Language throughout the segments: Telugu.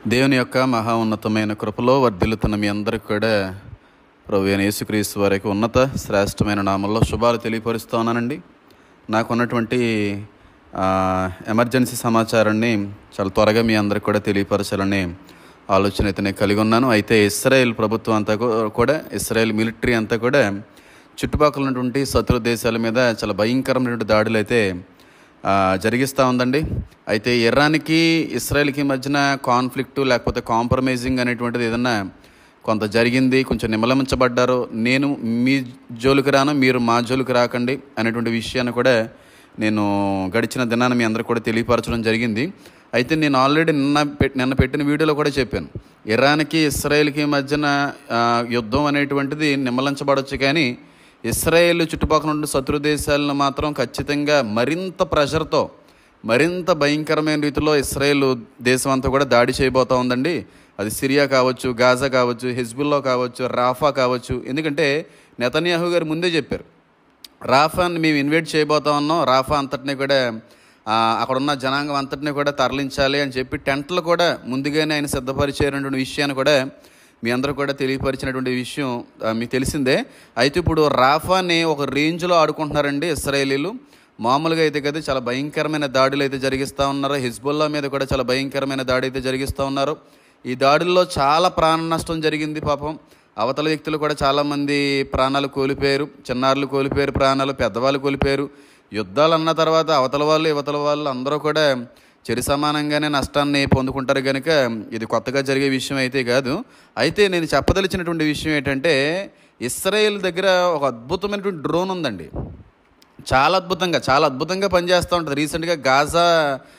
దేవుని యొక్క మహా ఉన్నతమైన కృపలో వర్ధిల్లుతున్న మీ అందరికీ కూడా ప్రభువైన అయిన యేసుక్రీస్తు వారికి ఉన్నత శ్రేష్టమైన నామంలో శుభాలు తెలియపరుస్తూ ఉన్నానండి. నాకున్నటువంటి ఎమర్జెన్సీ సమాచారాన్ని చాలా త్వరగా మీ అందరికి కూడా తెలియపరచాలని ఆలోచన అయితే నేను కలిగి ఉన్నాను. అయితే ఇస్రాయేల్ ప్రభుత్వం అంతా కూడా ఇస్రాయేల్ మిలిటరీ అంతా కూడా చుట్టుపక్కల ఉన్నటువంటి శత్రు దేశాల మీద చాలా భయంకరమైనటువంటి దాడులు అయితే జరిగిస్తూ ఉందండి. అయితే ఇరాన్కి ఇస్రాయేల్కి మధ్యన కాన్ఫ్లిక్టు లేకపోతే కాంప్రమైజింగ్ అనేటువంటిది ఏదన్నా కొంత జరిగింది, కొంచెం నిమలమించబడ్డారు, నేను మీ జోలికి రాను, మీరు మా జోలికి రాకండి అనేటువంటి విషయాన్ని కూడా నేను గడిచిన దినాన్ని మీ అందరికీ కూడా తెలియపరచడం జరిగింది. అయితే నేను ఆల్రెడీ నిన్న పెట్టిన వీడియోలో కూడా చెప్పాను, ఇరాన్కి ఇస్రాయేల్కి మధ్యన యుద్ధం అనేటువంటిది నిమ్మలించబడవచ్చు, కానీ ఇస్రాయేల్ చుట్టుపక్కల ఉన్న శత్రు దేశాలను మాత్రం ఖచ్చితంగా మరింత ప్రెషర్తో మరింత భయంకరమైన రీతిలో ఇస్రాయేల్ దేశం అంతా కూడా దాడి చేయబోతూ ఉందండి. అది సిరియా కావచ్చు, గాజా కావచ్చు, హెజ్బుల్లా కావచ్చు, రాఫా కావచ్చు. ఎందుకంటే నెతన్యాహు గారు ముందే చెప్పారు, రాఫాని మేము ఇన్వైట్ చేయబోతా ఉన్నాం, రాఫా అంతటినీ కూడా అక్కడున్న జనాంగం అంతటినీ కూడా తరలించాలి అని చెప్పి టెంట్లు కూడా ముందుగానే ఆయన సిద్ధపరిచేటువంటి విషయాన్ని కూడా మీ అందరూ కూడా తెలియపరిచినటువంటి విషయం మీకు తెలిసిందే. అయితే ఇప్పుడు రాఫాని ఒక రేంజ్లో ఆడుకుంటున్నారండి ఇస్రాయేలీలు. మామూలుగా అయితే కదా చాలా భయంకరమైన దాడులు అయితే జరిగిస్తూ ఉన్నారు. హెజ్బుల్లా మీద కూడా చాలా భయంకరమైన దాడి అయితే జరిగిస్తూ ఉన్నారు. ఈ దాడుల్లో చాలా ప్రాణ నష్టం జరిగింది. పాపం అవతల వ్యక్తులు కూడా చాలామంది ప్రాణాలు కోల్పోయారు, చిన్నారులు కోల్పోయారు, ప్రాణాలు పెద్దవాళ్ళు కోల్పోయారు. యుద్ధాలు అన్న తర్వాత అవతల వాళ్ళు యువతల వాళ్ళు అందరూ కూడా చెరి సమానంగానే నష్టాన్ని పొందుకుంటారు కనుక ఇది కొత్తగా జరిగే విషయం అయితే కాదు. అయితే నేను చెప్పదలిచినటువంటి విషయం ఏంటంటే, ఇస్రాయేల్ దగ్గర ఒక అద్భుతమైనటువంటి డ్రోన్ ఉందండి. చాలా అద్భుతంగా పనిచేస్తూ ఉంటుంది. రీసెంట్గా గాజా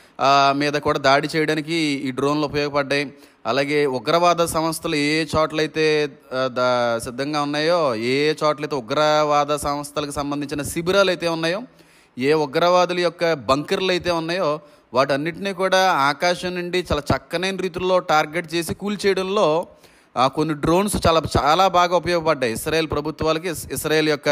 మీద కూడా దాడి చేయడానికి ఈ డ్రోన్లు ఉపయోగపడ్డాయి. అలాగే ఉగ్రవాద సంస్థలు ఏ చోట్లయితే సిద్ధంగా ఉన్నాయో, ఏ చోట్లయితే ఉగ్రవాద సంస్థలకు సంబంధించిన శిబిరాలు అయితే ఉన్నాయో, ఏ ఉగ్రవాదుల యొక్క బంకర్లు అయితే ఉన్నాయో, వాటన్నిటినీ కూడా ఆకాశం నుండి చాలా చక్కనైన రీతిలో టార్గెట్ చేసి కూల్చేయడంలో కొన్ని డ్రోన్స్ చాలా బాగా ఉపయోగపడ్డాయి ఇస్రాయేల్ ప్రభుత్వాలకి. ఇస్రాయేల్ యొక్క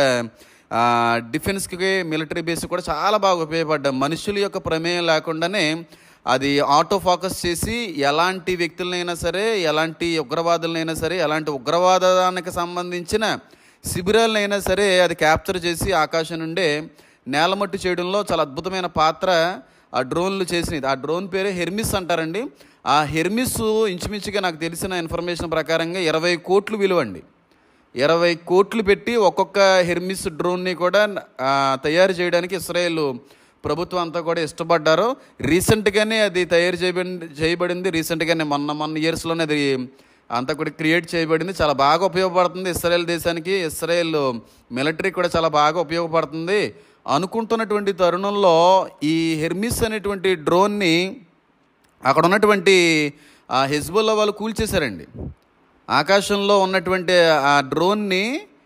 డిఫెన్స్కి మిలిటరీ బేస్ కూడా చాలా బాగా ఉపయోగపడ్డాయి. మనుషుల యొక్క ప్రమేయం లేకుండానే అది ఆటో ఫోకస్ చేసి ఎలాంటి వ్యక్తులనైనా సరే, ఎలాంటి ఉగ్రవాదులనైనా సరే, ఎలాంటి ఉగ్రవాదానికి సంబంధించిన శిబిరాలనైనా సరే అది క్యాప్చర్ చేసి ఆకాశం నుండే నేలమట్టు చేయడంలో చాలా అద్భుతమైన పాత్ర ఆ డ్రోన్లు చేసినది. ఆ డ్రోన్ పేరే హెర్మిస్ అంటారండి. ఆ హెర్మిస్ ఇంచుమించుగా నాకు తెలిసిన ఇన్ఫర్మేషన్ ప్రకారంగా 20 కోట్లు విలువ అండి. 20 కోట్లు పెట్టి ఒక్కొక్క హెర్మిస్ డ్రోన్ని కూడా తయారు చేయడానికి ఇస్రాయేల్ ప్రభుత్వం అంతా కూడా ఇష్టపడ్డారు. రీసెంట్గానే అది తయారు చేయబడింది. రీసెంట్గానే మొన్న ఇయర్స్లోనే అది అంతా కూడా క్రియేట్ చేయబడింది. చాలా బాగా ఉపయోగపడుతుంది ఇస్రాయేల్ దేశానికి. ఇస్రాయేల్ మిలిటరీ కూడా చాలా బాగా ఉపయోగపడుతుంది అనుకుంటున్నటువంటి తరుణంలో ఈ హెర్మిస్ అనేటువంటి డ్రోన్ని అక్కడ ఉన్నటువంటి హెజ్బుల్లా వాళ్ళు కూల్చేశారండి. ఆకాశంలో ఉన్నటువంటి ఆ డ్రోన్ని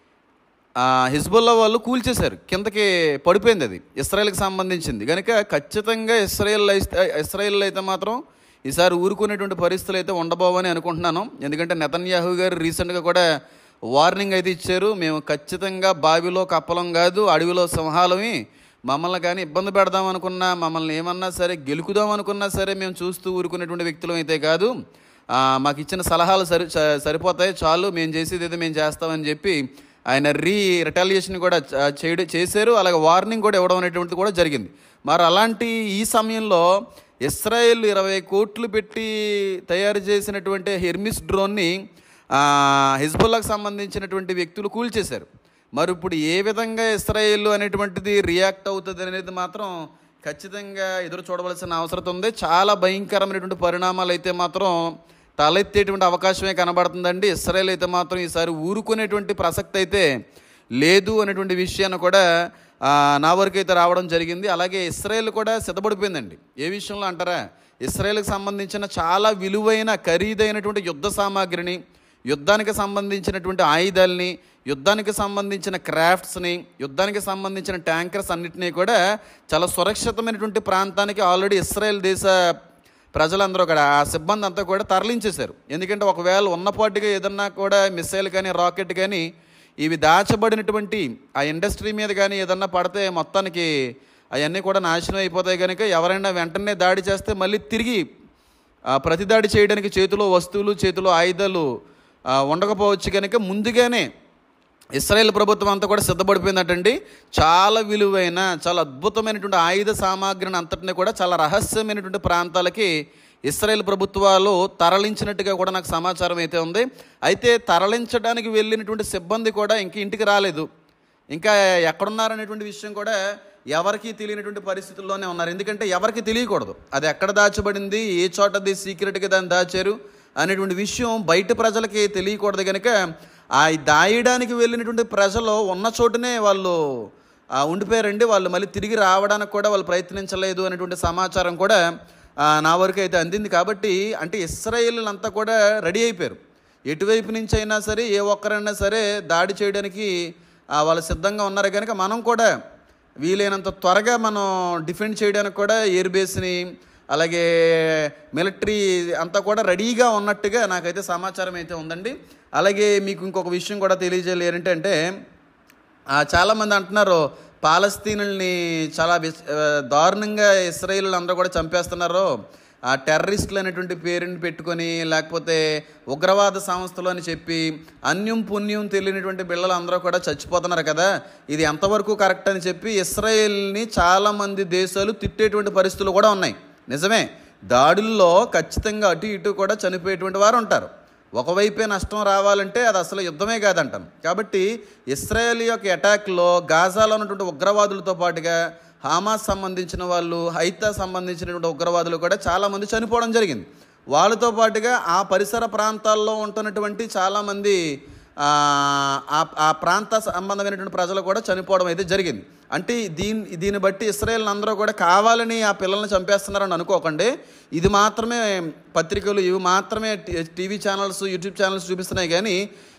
హెజ్బుల్లా వాళ్ళు కూల్చేశారు, కిందకి పడిపోయింది. అది ఇస్రాయేల్కి సంబంధించింది కనుక ఖచ్చితంగా ఇస్రాయేల్ అయితే మాత్రం ఈసారి ఊరుకునేటువంటి పరిస్థితులు అయితే ఉండబోవని అనుకుంటున్నాను. ఎందుకంటే నెతన్యాహు గారు రీసెంట్గా కూడా వార్నింగ్ అయితే ఇచ్చారు, మేము ఖచ్చితంగా బావిలో కప్పలం కాదు, అడవిలో సింహాలమి, మమ్మల్ని కానీ ఇబ్బంది పెడదాం అనుకున్నా, మమ్మల్ని ఏమన్నా సరే గెలుకుదాం అనుకున్నా సరే మేము చూస్తూ ఊరుకునేటువంటి వ్యక్తులం అయితే కాదు, మాకు ఇచ్చిన సలహాలు సరిపోతాయి చాలు, మేము చేసేది ఏదో మేము చేస్తామని చెప్పి ఆయన రిటాలియేషన్ కూడా చేశారు. అలాగే వార్నింగ్ కూడా ఇవ్వడం అనేటువంటిది కూడా జరిగింది. మరి అలాంటి ఈ సమయంలో ఇస్రాయేల్ 20 కోట్లు పెట్టి తయారు చేసినటువంటి హెర్మిస్ డ్రోన్ని హెజ్బుల్లాకు సంబంధించినటువంటి వ్యక్తులు కూల్చేశారు. మరి ఇప్పుడు ఏ విధంగా ఇస్రాయేల్ అనేటువంటిది రియాక్ట్ అవుతుంది అనేది మాత్రం ఖచ్చితంగా ఎదురు చూడవలసిన అవసరం ఉంది. చాలా భయంకరమైనటువంటి పరిణామాలు అయితే మాత్రం తలెత్తేటువంటి అవకాశమే కనబడుతుందండి. ఇస్రాయేల్ అయితే మాత్రం ఈసారి ఊరుకునేటువంటి ప్రసక్తి అయితే లేదు అనేటువంటి విషయాన్ని కూడా నా వరకు అయితే రావడం జరిగింది. అలాగే ఇస్రాయేల్ కూడా సిద్ధపడిపోయిందండి. ఏ విషయంలో అంటారా, ఇస్రాయేల్కి సంబంధించిన చాలా విలువైన ఖరీదైనటువంటి యుద్ధ సామాగ్రిని, యుద్ధానికి సంబంధించినటువంటి ఆయుధాలని, యుద్ధానికి సంబంధించిన క్రాఫ్ట్స్ని, యుద్ధానికి సంబంధించిన ట్యాంకర్స్ అన్నిటినీ కూడా చాలా సురక్షితమైనటువంటి ప్రాంతానికి ఆల్రెడీ ఇస్రాయేల్ దేశ ప్రజలందరూ కూడా ఆ సిబ్బంది అంతా కూడా తరలించేశారు. ఎందుకంటే ఒకవేళ ఉన్నపాటిగా ఏదన్నా కూడా మిసైల్ కానీ రాకెట్ కానీ ఇవి దాచబడినటువంటి ఆ ఇండస్ట్రీ మీద కానీ ఏదన్నా పడితే మొత్తానికి అవన్నీ కూడా నాశనం అయిపోతాయి కనుక ఎవరైనా వెంటనే దాడి చేస్తే మళ్ళీ తిరిగి ప్రతిదాడి చేయడానికి చేతిలో వస్తువులు, చేతిలో ఆయుధాలు ఉండకపోవచ్చు కనుక ముందుగానే ఇశ్రాయేల్ ప్రభుత్వం అంతా కూడా సిద్ధపడిపోయిందటండి. చాలా విలువైన, చాలా అద్భుతమైనటువంటి ఆయుధ సామాగ్రిని అంతటిని కూడా చాలా రహస్యమైనటువంటి ప్రాంతాలకి ఇశ్రాయేల్ ప్రభుత్వాలు తరలించినట్టుగా కూడా నాకు సమాచారం అయితే ఉంది. అయితే తరలించడానికి వెళ్ళినటువంటి సిబ్బంది కూడా ఇంటికి రాలేదు, ఇంకా ఎక్కడున్నారనేటువంటి విషయం కూడా ఎవరికి తెలియనటువంటి పరిస్థితుల్లోనే ఉన్నారు. ఎందుకంటే ఎవరికి తెలియకూడదు అది ఎక్కడ దాచబడింది, ఏ చోటది సీక్రెట్గా దాన్ని దాచారు అనేటువంటి విషయం బయట ప్రజలకి తెలియకూడదు కనుక ఆ దాయడానికి వెళ్ళినటువంటి ప్రజలు ఉన్న చోటునే వాళ్ళు ఉండిపోయారండి. వాళ్ళు మళ్ళీ తిరిగి రావడానికి కూడా వాళ్ళు ప్రయత్నించలేదు అనేటువంటి సమాచారం కూడా నా వరకు అయితే అందింది. కాబట్టి అంటే ఇశ్రాయేలీలంతా కూడా రెడీ అయిపోయారు, ఎటువైపు నుంచి అయినా సరే ఏ ఒక్కరైనా సరే దాడి చేయడానికి వాళ్ళు సిద్ధంగా ఉన్నారు కనుక మనం కూడా వీలైనంత త్వరగా మనం డిఫెండ్ చేయడానికి కూడా ఎయిర్ బేస్ని అలాగే మిలిటరీ అంతా కూడా రెడీగా ఉన్నట్టుగా నాకైతే సమాచారం అయితే ఉందండి. అలాగే మీకు ఇంకొక విషయం కూడా తెలియజేయాలి ఏంటంటే చాలామంది అంటున్నారు పాలస్తీనుల్ని చాలా దారుణంగా ఇశ్రాయేలు అందరూ కూడా చంపేస్తున్నారు, టెర్రరిస్టులు అనేటువంటి పేరుని పెట్టుకొని లేకపోతే ఉగ్రవాద సంస్థలు అని చెప్పి అన్యం పుణ్యం తెలియనటువంటి పిల్లలు అందరూ కూడా చచ్చిపోతున్నారు కదా, ఇది ఎంతవరకు కరెక్ట్ అని చెప్పి ఇశ్రాయేల్ని చాలామంది దేశాలు తిట్టేటువంటి పరిస్థితులు కూడా ఉన్నాయి. నిజమే, దాడుల్లో ఖచ్చితంగా అటు ఇటు కూడా చనిపోయేటువంటి వారు ఉంటారు. ఒకవైపే నష్టం రావాలంటే అది అసలు యుద్ధమే కాదంటాను. కాబట్టి ఇశ్రాయేల్ యొక్క అటాక్లో గాజాలో ఉన్నటువంటి ఉగ్రవాదులతో పాటుగా హమాస్ సంబంధించిన వాళ్ళు, హైతా సంబంధించినటువంటి ఉగ్రవాదులు కూడా చాలామంది చనిపోవడం జరిగింది. వాళ్ళతో పాటుగా ఆ పరిసర ప్రాంతాల్లో ఉంటున్నటువంటి చాలామంది ఆ ప్రాంత సంబంధమైనటువంటి ప్రజలు కూడా చనిపోవడం అయితే జరిగింది. అంటే దీన్ని బట్టి ఇశ్రాయేల్ అందరూ కూడా కావాలని ఆ పిల్లల్ని చంపేస్తున్నారని అనుకోకండి. ఇది మాత్రమే పత్రికలు, ఇవి మాత్రమే టీవీ ఛానల్స్, యూట్యూబ్ ఛానల్స్ చూపిస్తున్నాయి. కానీ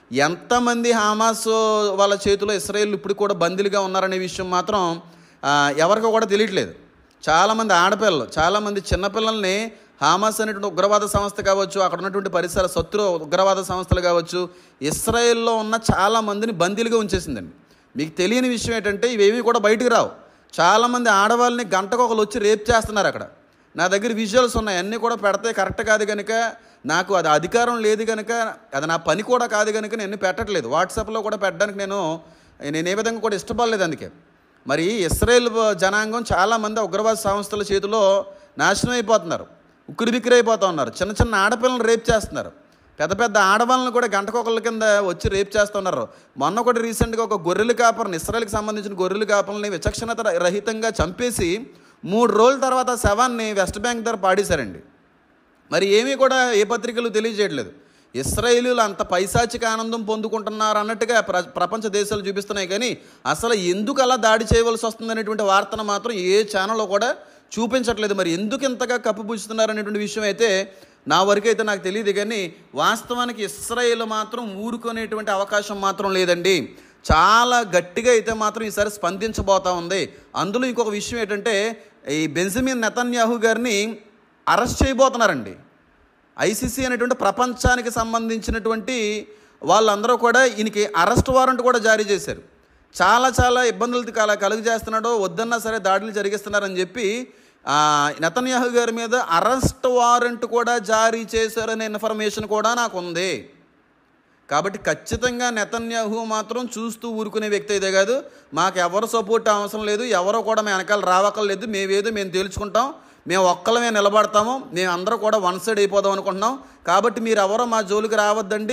ఎంతమంది హమాస్ వాళ్ళ చేతిలో ఇశ్రాయేల్ ఇప్పుడు కూడా బందీలుగా ఉన్నారనే విషయం మాత్రం ఎవరికో కూడా తెలియట్లేదు. చాలామంది ఆడపిల్లలు, చాలామంది చిన్నపిల్లల్ని హమాస్ అనేటువంటి ఉగ్రవాద సంస్థ కావచ్చు, అక్కడ ఉన్నటువంటి పరిసర శత్రు ఉగ్రవాద సంస్థలు కావచ్చు, ఇశ్రాయేల్లో ఉన్న చాలామందిని బందీలుగా ఉంచేసిందండి. మీకు తెలియని విషయం ఏంటంటే ఇవేమీ కూడా బయటకు రావు. చాలామంది ఆడవాళ్ళని గంటకు ఒకరు వచ్చి రేప్ చేస్తున్నారు. అక్కడ నా దగ్గర విజువల్స్ ఉన్నాయి, అన్నీ కూడా పెడితే కరెక్ట్ కాదు కనుక, నాకు అది అధికారం లేదు కనుక, అది నా పని కూడా కాదు కనుక నేను పెట్టట్లేదు. వాట్సాప్లో కూడా పెట్టడానికి నేను ఏ విధంగా కూడా ఇష్టపడలేదు. అందుకే మరి ఇశ్రాయేల్ జనాంగం చాలామంది ఉగ్రవాద సంస్థల చేతిలో నాశనం అయిపోతున్నారు, ఉక్కిరిబిక్కిరి అయిపోతూ ఉన్నారు. చిన్న చిన్న ఆడపిల్లలను రేప్ చేస్తున్నారు, పెద్ద పెద్ద ఆడవాళ్ళని కూడా గంటకొకళ్ళ కింద వచ్చి రేప్ చేస్తున్నారు. మొన్న కూడా రీసెంట్గా ఒక గొర్రెల కాపరిని, ఇశ్రాయేల్కి సంబంధించిన గొర్రెల కాపరిని విచక్షణత రహితంగా చంపేసి 3 రోజుల తర్వాత శవాన్ని వెస్ట్ బ్యాంక్ దగ్గర పాడేశారండి. మరి ఏమీ కూడా ఏ పత్రికలు తెలియజేయట్లేదు. ఇశ్రాయేలీలు అంత పైశాచిక ఆనందం పొందుకుంటున్నారు అన్నట్టుగా ప్రపంచ దేశాలు చూపిస్తున్నాయి. కానీ అసలు ఎందుకు అలా దాడి చేయవలసి వస్తుంది అనేటువంటి వార్తను మాత్రం ఏ ఛానల్లో కూడా చూపించట్లేదు. మరి ఎందుకు ఇంతగా కప్పుపుచ్చుతున్నారు అనేటువంటి విషయం అయితే నా వరకైతే నాకు తెలియదు. కానీ వాస్తవానికి ఇశ్రాయేల్ మాత్రం ఊరుకునేటువంటి అవకాశం మాత్రం లేదండి. చాలా గట్టిగా అయితే మాత్రం ఈసారి స్పందించబోతా ఉంది. అందులో ఇంకొక విషయం ఏంటంటే ఈ బెంజమిన్ నెతన్యాహు గారిని అరెస్ట్ చేయబోతున్నారండి. ఐసీసీ అనేటువంటి ప్రపంచానికి సంబంధించినటువంటి వాళ్ళందరూ కూడా ఈయనకి అరెస్ట్ వారెంట్ కూడా జారీ చేశారు. చాలా ఇబ్బందులు కలుగజేస్తున్నాడో, వద్దన్నా సరే దాడులు జరిగిస్తున్నారని చెప్పి నెతన్యాహు గారి మీద అరెస్ట్ వారెంట్ కూడా జారీ చేశారనే ఇన్ఫర్మేషన్ కూడా నాకు ఉంది. కాబట్టి ఖచ్చితంగా నెతన్యాహు మాత్రం చూస్తూ ఊరుకునే వ్యక్తి అయితే కాదు. మాకు ఎవరు సపోర్ట్ అవసరం లేదు, ఎవరో కూడా మేము వెనకాల రావక్కర్లేదు, మేము తేల్చుకుంటాం, మేము ఒక్కలమే నిలబడతాము, మేము అందరూ కూడా వన్ సైడ్ అయిపోదాం అనుకుంటున్నాం. కాబట్టి మీరు ఎవరో మా జోలికి రావద్దండి,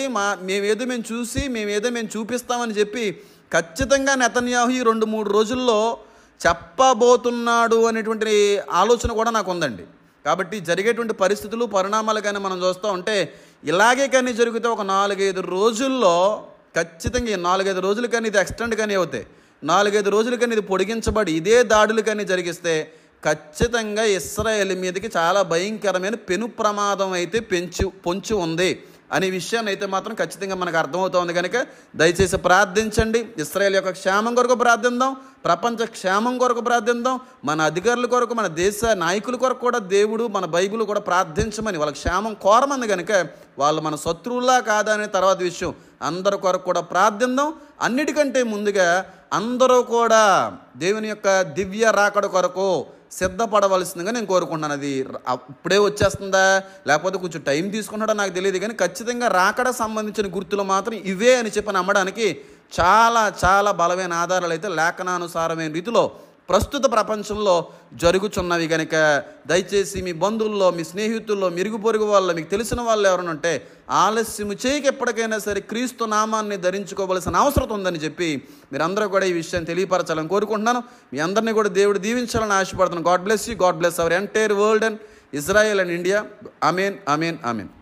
మేము చూపిస్తామని చెప్పి ఖచ్చితంగా నెతన్యాహు ఈ 2-3 రోజుల్లో చెప్పబోతున్నాడు అనేటువంటి ఆలోచన కూడా నాకు ఉందండి. కాబట్టి జరిగేటువంటి పరిస్థితులు, పరిణామాలు కానీ మనం చూస్తూ ఉంటే ఇలాగే కానీ జరిగితే ఒక 4-5 రోజుల్లో ఖచ్చితంగా 4-5 రోజులు కానీ ఇది ఎక్స్టెండ్ కానీ అవుతాయి, 4-5 రోజులు కానీ ఇది పొడిగించబడి ఇదే దాడులు కానీ జరిగిస్తే ఖచ్చితంగా ఇశ్రాయేల్ మీదకి చాలా భయంకరమైన పెను ప్రమాదం అయితే పొంచి ఉంది అనే విషయాన్ని అయితే మాత్రం ఖచ్చితంగా మనకు అర్థమవుతుంది. కనుక దయచేసి ప్రార్థించండి. ఇశ్రాయేల్ యొక్క క్షేమం కొరకు ప్రార్థిద్దాం, ప్రపంచ క్షేమం కొరకు ప్రార్థిద్దాం, మన అధికారుల కొరకు, మన దేశ నాయకుల కొరకు కూడా దేవుడు, మన బైబిల్ కూడా ప్రార్థించమని, వాళ్ళ క్షేమం కోరమంది. కనుక వాళ్ళు మన శత్రువులా కాదా అనే తర్వాత విషయం అందరి కొరకు కూడా ప్రార్థిద్దాం. అన్నిటికంటే ముందుగా అందరూ కూడా దేవుని యొక్క దివ్య రాకడ కొరకు సిద్ధపడవలసిందిగా నేను కోరుకుంటున్నాను. అది ఇప్పుడే వచ్చేస్తుందా లేకపోతే కొంచెం టైం తీసుకుంటాడో నాకు తెలియదు, కానీ ఖచ్చితంగా రాకడ సంబంధించిన గుర్తులు మాత్రం ఇవే అని చెప్పి నమ్మడానికి చాలా చాలా బలమైన ఆధారాలు అయితే లేఖనానుసారమైన రీతిలో ప్రస్తుత ప్రపంచంలో జరుగుచున్నవి కనుక దయచేసి మీ బంధువుల్లో, మీ స్నేహితుల్లో, మిరుగు పొరుగు వాళ్ళలో, మీకు తెలిసిన వాళ్ళు ఎవరైనా ఉంటే ఆలస్యము చేయక ఎప్పటికైనా సరే క్రీస్తు నామాన్ని ధరించుకోవలసిన అవసరం ఉందని చెప్పి మీరందరూ కూడా ఈ విషయాన్ని తెలియపరచాలని కోరుకుంటున్నాను. మీ అందరినీ కూడా దేవుడు దీవించాలని ఆశపడుతున్నాను. God bless you. God bless our entire world and Israel and India. Amen, amen, amen.